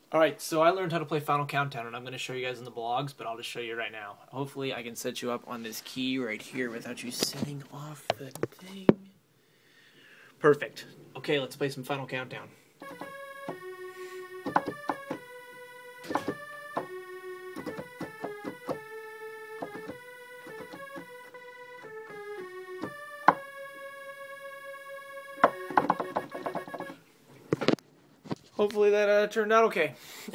Alright, so I learned how to play Final Countdown, and I'm going to show you guys in the blogs, but I'll just show you right now. Hopefully I can set you up on this key right here without you setting off the thing. Perfect. Okay, let's play some Final Countdown. Hopefully that turned out okay.